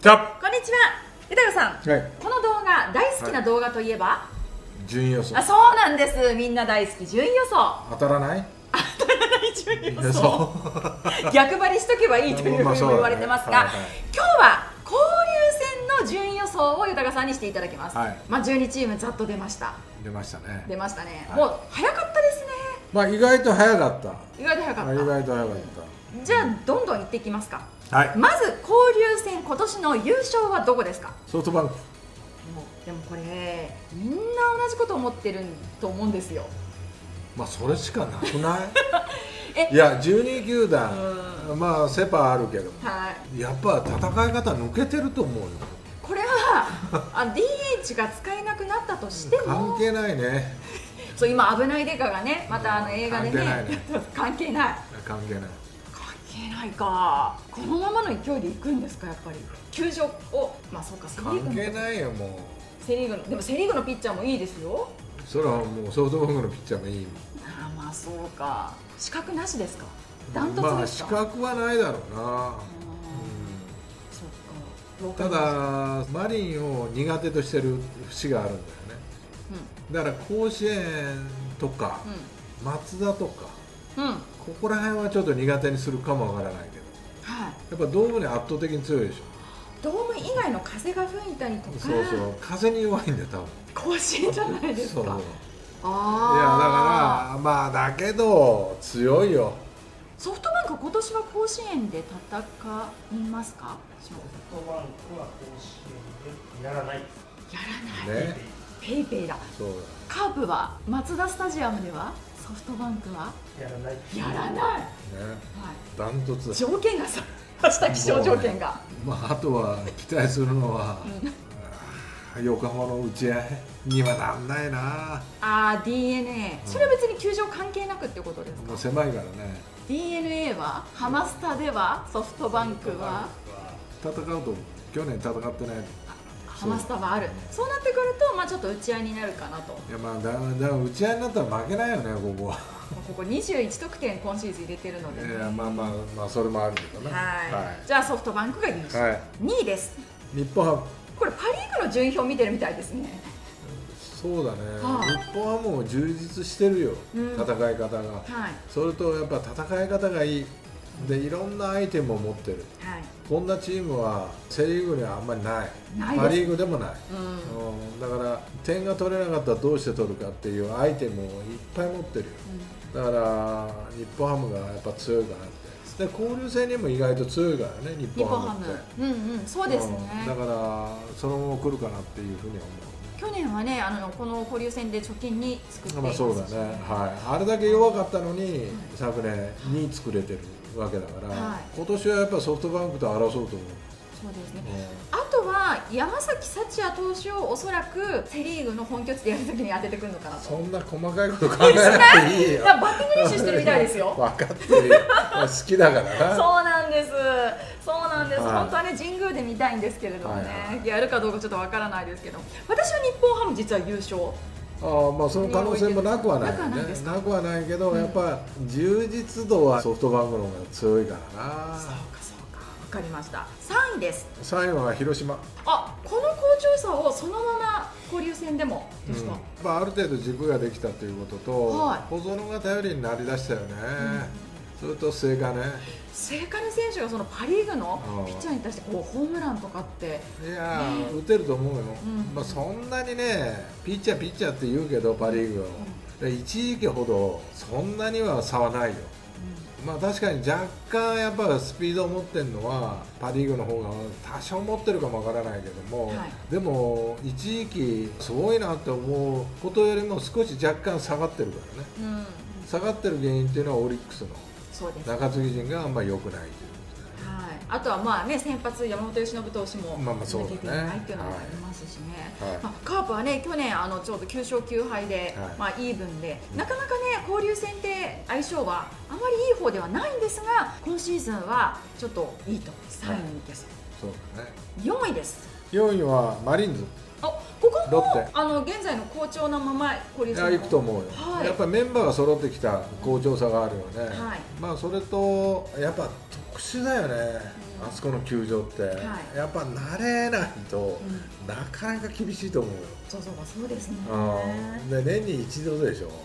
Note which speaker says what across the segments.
Speaker 1: じゃ
Speaker 2: こんにちは、豊さん、
Speaker 1: はい、
Speaker 2: この動画、大好きな動画といえば、
Speaker 1: 順位予想。
Speaker 2: そうなんです。みんな大好き順位予想。
Speaker 1: 当たらない？
Speaker 2: 当たらない順位予想。逆張りしとけばいいというふうにも言われてますが、今日は交流戦の順位予想を豊さんにしていただきます。12チームざっと出ました。
Speaker 1: 出ましたね。
Speaker 2: 出ましたね。もう早かったですね。
Speaker 1: 意外と早かった。
Speaker 2: 意外と早かった。
Speaker 1: 意外と早かった。
Speaker 2: じゃあどんどんいっていきますか。
Speaker 1: はい。
Speaker 2: まず交流戦今年の優勝はどこですか？
Speaker 1: ソフトバンク。
Speaker 2: でもこれみんな同じこと思ってると思うんですよ。
Speaker 1: それしかなくないいや12球団セパあるけど、やっぱ戦い方抜けてると思うよ。
Speaker 2: これはDH が使えなくなったとしても
Speaker 1: 関係ないね。
Speaker 2: そう、今危ないデカがね、また映画でね、関係ない
Speaker 1: 関係ない
Speaker 2: か。このままの勢いでいくんですか？やっぱり球場をそうか、
Speaker 1: 関係ないよ。もう
Speaker 2: セリーグの、でもセリーグのピッチャーもいいですよ。
Speaker 1: それはもうソフトバンクのピッチャーもいい。
Speaker 2: そうか。資格なしですか？ダントツですか？
Speaker 1: 資格はないだろうな。ただマリンを苦手としてる節があるんだよね。だから甲子園とか松田とかここら辺はちょっと苦手にするかもわからないけど、やっぱドームに圧倒的に強いでしょ。
Speaker 2: ドーム以外の風が吹いたりとか。
Speaker 1: そう風に弱いんだよ多分。
Speaker 2: 甲子園じゃないですか。いやだ
Speaker 1: からだけど強いよ。
Speaker 2: ソフトバンク今年は甲子園で戦いますか？
Speaker 3: ソフトバンクは甲子園でやらない。
Speaker 1: ね。
Speaker 2: ペイペイだ。カープはマツダスタジアムではソフトバンクは
Speaker 3: やらない。
Speaker 1: ダントツ。
Speaker 2: 条件がさ、気象条件が。
Speaker 1: あとは期待するのは横浜の打ち合いにはなんないな。
Speaker 2: DNA。それは別に球場関係なくってことですか？
Speaker 1: もう狭いからね。
Speaker 2: DNA はハマスタではソフトバンクは
Speaker 1: 戦うと去年戦ってない。
Speaker 2: ハマスタはある。そうなってくるとちょっと打ち合いになるかなと。
Speaker 1: いやだから打ち合いになったら負けないよね。ここは
Speaker 2: ここ21得点今シーズン入れてるので、
Speaker 1: それもあるけどね。
Speaker 2: じゃあソフトバンクが優勝。2位です。
Speaker 1: 日本ハム。
Speaker 2: これパ・リーグの順位表見てるみたいですね。
Speaker 1: そうだね。日本ハムも充実してるよ、戦い方が。それとやっぱ戦い方がいいで、いろんなアイテムを持ってる。こんなチームはセ・リーグにはあんまりない。パ・リーグでもない。だから点が取れなかったらどうして取るかっていうアイテムをいっぱい持ってるよ。だから日本ハムがやっぱ強いかなって。で交流戦にも意外と強いからね、日本ハムって。
Speaker 2: そうですね。
Speaker 1: だからそのまま来るかなっていうふうには思う。
Speaker 2: 去年はね、この交流戦で貯金に作っていますし、
Speaker 1: そうだね。あれだけ弱かったのに昨年に作れてるわけだから、今年はやっぱソフトバンクと争うと思う。
Speaker 2: そうですね。あとは山崎福也投手をおそらくセ・リーグの本拠地でやるときに当ててくるのかなと。
Speaker 1: そんな細かいこと考えなくていいよ。
Speaker 2: バッティング練習してるみたいですよ。
Speaker 1: 分かってるよ。好きだからな。
Speaker 2: そうなんです。本当はね、神宮で見たいんですけれどもね、やるかどうかちょっとわからないですけど、私は日本ハム実は優勝。
Speaker 1: その可能性もなくはないよね。なくはないけど、やっぱ充実度はソフトバンクの方が強いからな。
Speaker 2: そうか、わかりました。3位です。
Speaker 1: 3位は広島。
Speaker 2: この好調さをそのまま交流戦でもですか？
Speaker 1: ある程度軸ができたということと、小園が頼りになりだしたよね。それと末金
Speaker 2: 選手がそのパ・リーグのピッチャーに対してホームランとかって、
Speaker 1: 打てると思うよ。そんなにね、ピッチャーって言うけどパ・リーグは一時期ほどそんなには差はないよ。確かに若干やっぱスピードを持ってるのはパ・リーグの方が多少持ってるかもわからないけども、でも一時期すごいなって思うことよりも少し若干下がってるからね。下がってる原因っていうのはオリックスの中継ぎ陣があんまり良くないという。
Speaker 2: あとは先発山本由伸投手も抜けていないっていうのもありますしね。カープはね、去年ちょうど9勝9敗でイーブンで、なかなかね交流戦で相性はあまりいい方ではないんですが、今シーズンはちょっといいと。3位です。
Speaker 1: そうだね。
Speaker 2: 4位です。
Speaker 1: 4位はマリーンズ。
Speaker 2: ここも
Speaker 1: ロッテ
Speaker 2: 現在の好調なまま交流戦
Speaker 1: 行くと思うよ、
Speaker 2: はい、
Speaker 1: やっぱりメンバーが揃ってきた好調さがあるよね、
Speaker 2: はい、
Speaker 1: まあそれとやっぱ特殊だよね、あそこの球場って、はい、やっぱ慣れないと、なかなか厳しいと思うよ。
Speaker 2: そうですね。
Speaker 1: で年に一度でしょ、はい、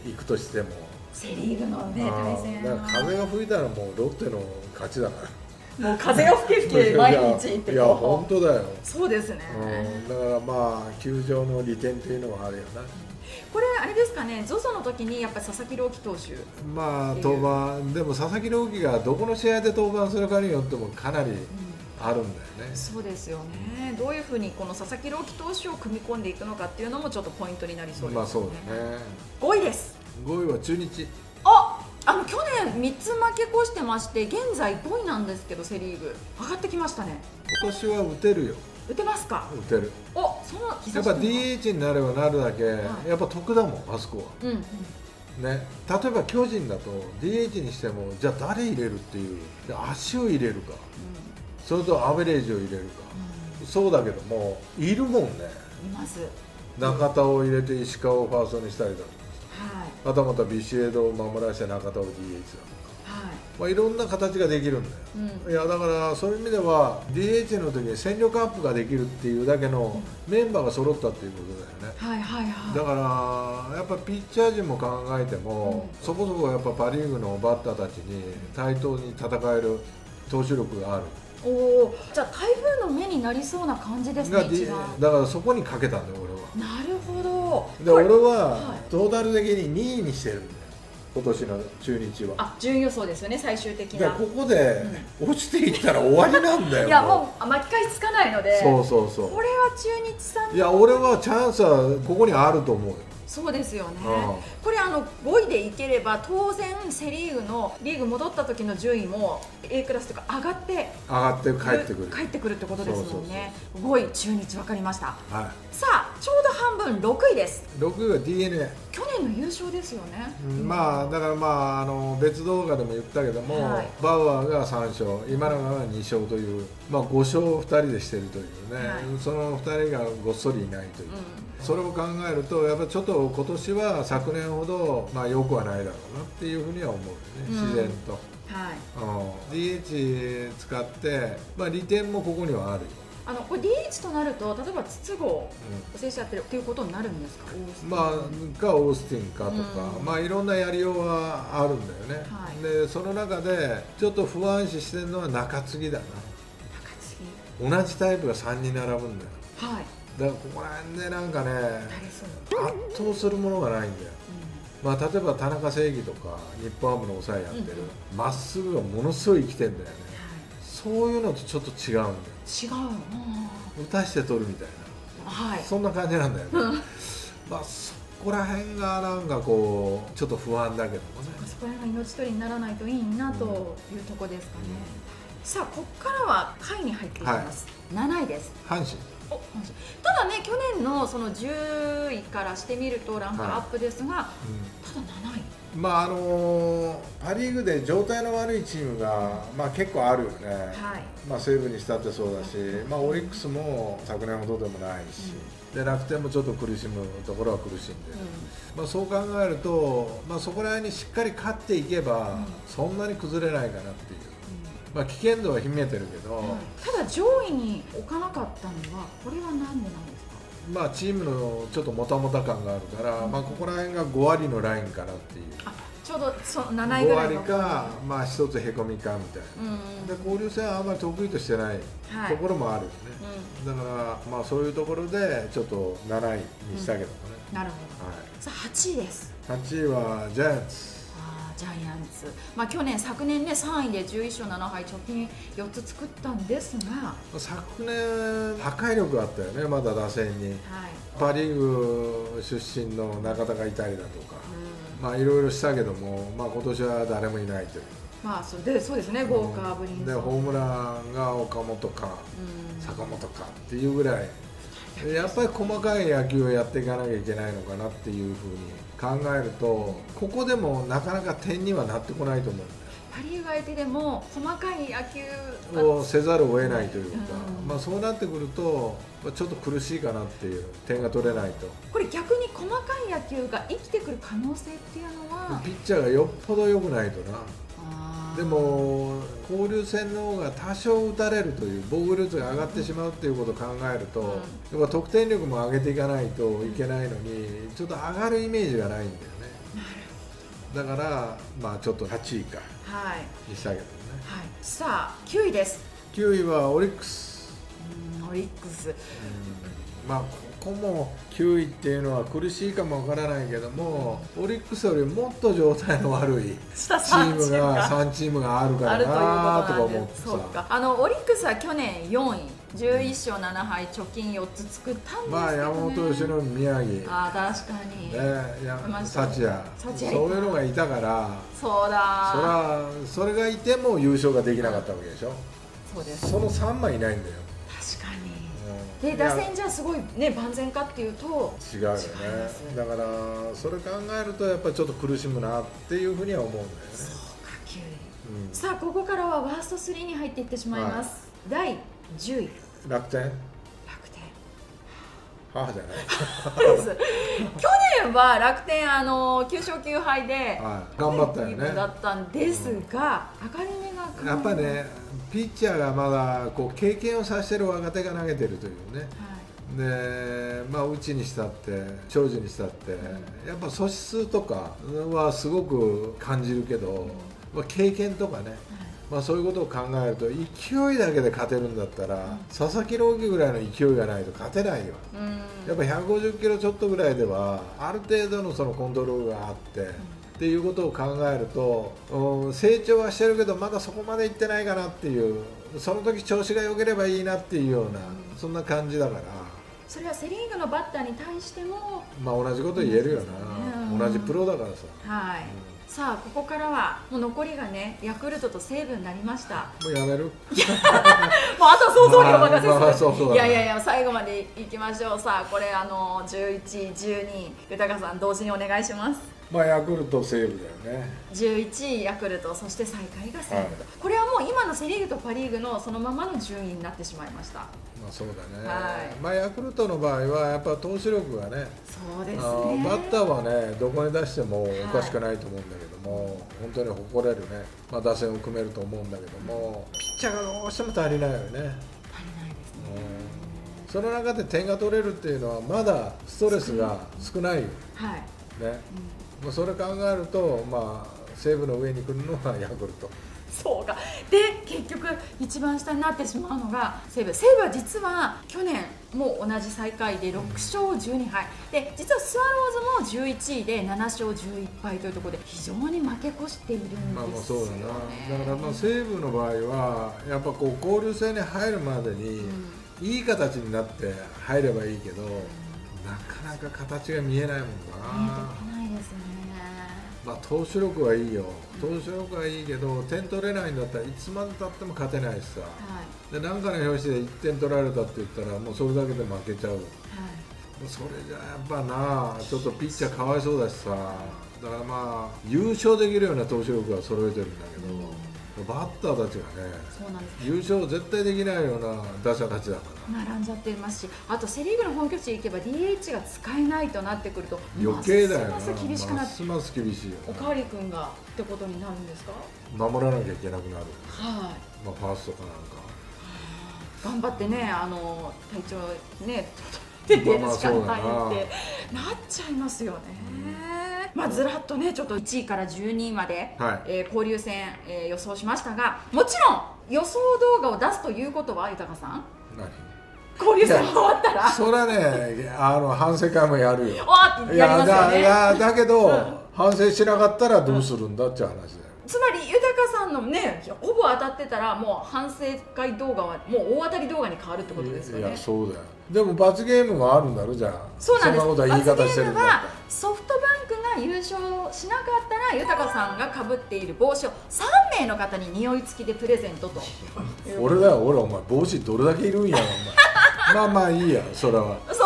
Speaker 1: 行くとしても
Speaker 2: セ・リーグのね対戦
Speaker 1: だから風が吹いたらもうロッテの勝ちだから。
Speaker 2: もう風が吹け吹け毎日行って
Speaker 1: いや本当だよ。
Speaker 2: そうですね、
Speaker 1: だからまあ球場の利点というのはあるよな。
Speaker 2: これあれですかね、ZOZO の時にやっぱり佐々木朗希投手
Speaker 1: まあ登板でも佐々木朗希がどこの試合で登板するかによってもかなりあるんだよね、
Speaker 2: そうですよね。どういうふうにこの佐々木朗希投手を組み込んでいくのかっていうのもちょっとポイントになりそうですね。
Speaker 1: まあそうだね。
Speaker 2: 5位です。
Speaker 1: 5位は中日。
Speaker 2: 去年3つ負け越してまして現在5位なんですけど、セ・リーグ上がってきましたね。
Speaker 1: 今年は打てるよ。
Speaker 2: 打てますか。
Speaker 1: 打てる。
Speaker 2: その
Speaker 1: やっぱ DH になればなるだけ、やっぱ得だもんあそこは、ね、例えば巨人だと DH にしてもじゃあ誰入れるっていう、足を入れるか、それとアベレージを入れるか、そうだけどもいるもんね。
Speaker 2: います。
Speaker 1: 中田を入れて石川をファーストにしたりだとか、はたまたビシエドを守らせて中田を DH だとか、いろんな形ができるんだよ、いやだからそういう意味では DH の時に戦力アップができるっていうだけのメンバーが揃ったっていうことだよね、だからやっぱピッチャー陣も考えても、そこそこやっぱパ・リーグのバッターたちに対等に戦える投手力がある。
Speaker 2: じゃあ台風の目になりそうな感じですね。
Speaker 1: だからそこにかけたんだよ俺は。
Speaker 2: なるほど。
Speaker 1: で俺はトータル的に2位にしてるんだよ今年の中日は。
Speaker 2: 順予想ですよね、最終的な。
Speaker 1: ここで落ちていったら終わりなんだよ。
Speaker 2: いやもう巻き返しつかないので。
Speaker 1: そう。
Speaker 2: これは中日さん。
Speaker 1: いや俺はチャンスはここにあると思うよ。
Speaker 2: そうですよね。これ5位でいければ当然セ・リーグのリーグ戻った時の順位も A クラスとか上がって帰ってくるってことですもんね。5位中日分かりました、さあちょうど半分6位です。
Speaker 1: 6位は DNA。
Speaker 2: 去年の優勝ですよね。
Speaker 1: だから別動画でも言ったけども、バウアーが3勝今永が2勝という、5勝2人でしてるというね、その2人がごっそりいないという、それを考えるとやっぱりちょっと今年は昨年ほど良くはないだろうなっていうふうには思うよね、自然と。DH 使って、利点もここにはあるよ。
Speaker 2: これ DH となると例えば筒香選手やってるっていうことになるんですか。
Speaker 1: かオースティンかとか、いろんなやりようはあるんだよね、でその中でちょっと不安視してるのは中継ぎだな。同じタイプが3人並ぶんだよ。だからここら辺でなんかね圧倒するものがないんだよ。例えば田中正義とか日本ハムの抑えやってるまっすぐがものすごい生きてんだよね、そういうのとちょっと違うんだよ。打たして取るみたいな、そんな感じなんだよね。そこら辺がなんかこうちょっと不安だけどもね。
Speaker 2: そこら辺が命取りにならないといいなというところですかね。さあここからは下位に入っていきます、7位です。
Speaker 1: 阪神。
Speaker 2: ただね去年のその10位からしてみるとランクアップですが、ただ7位。
Speaker 1: パ・リーグで状態の悪いチームが、結構あるよね、西武にしたってそうだし、オリックスも昨年ほどでもないし、で楽天もちょっと苦しむところは苦しんでる、そう考えると、そこら辺にしっかり勝っていけば、そんなに崩れないかなっていう、危険度は秘めてるけど、
Speaker 2: ただ上位に置かなかったのはこれは何でなんですか。
Speaker 1: チームのちょっともたもた感があるから、ここら辺が5割のラインかなっていう。
Speaker 2: ちょうど7位ぐらいの
Speaker 1: 5割か、一つへこみかみたいな、で交流戦はあんまり得意としてないところもあるよね、だからそういうところでちょっと7位にしたけどもね、
Speaker 2: なるほど、さあ8位です。
Speaker 1: 8位はジャイアンツ。
Speaker 2: ジャイアンツ、昨年ね3位で11勝7敗貯金4つ作ったんですが、
Speaker 1: 昨年破壊力があったよね、まだ打線に、パ・リーグ出身の中田がいたりだとか、いろいろしたけども、今年は誰もいないという。
Speaker 2: そうですね、ウォーカー、ブリンソン
Speaker 1: でホームランが岡本か坂本かっていうぐらい、やっぱり細かい野球をやっていかなきゃいけないのかなっていうふうに考えると、ここでもなかなか点にはなってこないと思うんだよ。
Speaker 2: パ・リーグ相手でも細かい野球
Speaker 1: をせざるを得ないというか、まあそうなってくるとちょっと苦しいかなっていう、点が取れないと。
Speaker 2: これ逆に細かい野球が生きてくる可能性っていうのは、
Speaker 1: ピッチャーがよっぽど良くないとな。でも交流戦の方が多少打たれるという防御率が上がってしまうっていうことを考えると、やっぱ得点力も上げていかないといけないのに、ちょっと上がるイメージがないんだよね。だからまあちょっと8位かにしたけどね。
Speaker 2: はい、さあ9位です。
Speaker 1: 9位はオリックス。
Speaker 2: オリックス、
Speaker 1: まあここも9位っていうのは苦しいかもわからないけども、オリックスよりもっと状態の悪いチームが3チームがあるからなとか思ってさ。
Speaker 2: オリックスは去年4位、11勝7敗、貯金4つ作ったんですけどね。
Speaker 1: まあ山本由伸、宮城、
Speaker 2: 確かに
Speaker 1: 幸也、そういうのがいたから、
Speaker 2: そうだ、
Speaker 1: それがいても優勝ができなかったわけでしょ。
Speaker 2: そうです。
Speaker 1: その3枚いないんだよ。
Speaker 2: 確かに。で打線じゃすごいね、万全かっていうと
Speaker 1: 違うよね。だからそれ考えるとやっぱりちょっと苦しむなっていうふうには思うんだよね。
Speaker 2: そうか、9位、さあここからはワースト3に入っていってしまいます。第10位
Speaker 1: 楽天。母じゃ
Speaker 2: ないです。去年は楽天9勝9敗で
Speaker 1: 頑張ったよね。
Speaker 2: だったんですが、明るめが
Speaker 1: やっぱりね、ピッチャーがまだこう経験をさせてる若手が投げてるというね。でまあうちにしたって長寿にしたって、やっぱ素質とかはすごく感じるけど、まあ経験とかね。まあそういうことを考えると、勢いだけで勝てるんだったら、佐々木朗希ぐらいの勢いがないと勝てないよ。やっぱ150キロちょっとぐらいではある程度のそのコントロールがあって、っていうことを考えると、成長はしてるけどまだそこまでいってないかなっていう、その時調子が良ければいいなっていうような、そんな感じだから。
Speaker 2: それはセ・リーグのバッターに対しても
Speaker 1: まあ同じこと言えるよな。同じプロだからさ。
Speaker 2: はい。さあここからはもう残りがね、ヤクルトと西武になりました。
Speaker 1: もうやめる？
Speaker 2: もうあと想像にお任せする。いやいやいや、最後までいきましょう。さあこれ11位、12位、豊さん同時にお願いします。
Speaker 1: まあヤクルト、西武だよね。
Speaker 2: 11位ヤクルト、そして最下位が西武と、これはもう今のセ・リーグとパ・リーグのそのままの順位になってしまいました。
Speaker 1: まあそうだね。まあヤクルトの場合はやっぱ投手力がね、
Speaker 2: そうですね。
Speaker 1: バッターはねどこに出してもおかしくないと思うんだけども、本当に誇れるね、まあ打線を組めると思うんだけども、ピッチャーがどうしても足りないよね。
Speaker 2: 足りないですね。
Speaker 1: その中で点が取れるっていうのはまだストレスが少ないよ。ね。それ考えると、まあ西武の上に来るのはヤクルト。
Speaker 2: そうか。で結局一番下になってしまうのが西武。西武は実は去年も同じ最下位で6勝12敗で、実はスワローズも11位で7勝11敗というところで非常に負け越しているんですよね。
Speaker 1: まあそうだな。だからまあ西武の場合はやっぱこう交流戦に入るまでにいい形になって入ればいいけど、なかなか形が見えないもんな。
Speaker 2: 見えてこないですよね。
Speaker 1: まあ投手力はいいよ。投手力はいいけど点取れないんだったらいつまでたっても勝てないしさ。で何かの拍子で1点取られたって言ったらもうそれだけで負けちゃう。それじゃやっぱな、ちょっとピッチャーかわいそうだしさ。だからまあ優勝できるような投手力は揃えてるんだけど、バッターたちがね、優勝絶対できないような打者たちだから
Speaker 2: 並んじゃってますし、あとセ・リーグの本拠地行けば DH が使えないとなってくると
Speaker 1: 余計だよな。
Speaker 2: ますます厳しくなって、
Speaker 1: ますます厳しいよ。
Speaker 2: おかわり君がってことになるんですか？
Speaker 1: 守らなきゃいけなくなる。
Speaker 2: はい。
Speaker 1: まあファーストかなんか
Speaker 2: 頑張ってね、体調ね出てるしかないってなっちゃいますよね。まあずらっとね、ちょっと1位から12位まで、交流戦、予想しましたが、もちろん予想動画を出すということは豊さん、交流戦終わったら
Speaker 1: それはね、反省会もやるよ。だけど、反省しなかったらどうするんだっていう話だよ。
Speaker 2: つまり豊さんのね、ほぼ当たってたらもう反省会動画はもう大当たり動画に変わるってことですよね。
Speaker 1: いやそうだよ。でも罰ゲームがあるんだろ。じゃあ
Speaker 2: そうなんです。
Speaker 1: そんなことは言い方してるんだったら、
Speaker 2: ソフトバンクが優勝しなかったら豊さんがかぶっている帽子を3名の方に匂い付きでプレゼントと。
Speaker 1: 俺だよ、俺お前帽子どれだけいるんやお前まあまあいいや、それは。
Speaker 2: そう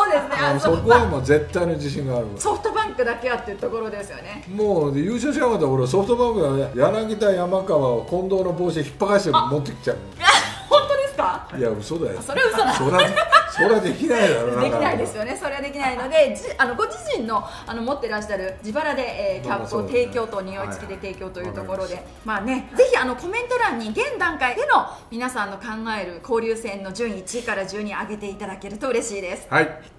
Speaker 2: そうですね。
Speaker 1: そこはもう絶対の自信がある。
Speaker 2: ソフトバンクだけはっていうところですよね。
Speaker 1: もう優勝しなかったら俺ソフトバンクは柳田、山川、近藤の帽子引っ張かして持ってきちゃう。
Speaker 2: 本当ですか？
Speaker 1: いや嘘だよ。
Speaker 2: それ嘘だ。
Speaker 1: それはできないだろうな。
Speaker 2: できないですよね。それはできないので、ご自身の持ってらっしゃる自腹で、キャップを提供と匂い付きで提供というところで、まあね、ぜひコメント欄に現段階での皆さんの考える交流戦の順位1位から順に上げていただけると嬉しいです。
Speaker 1: はい。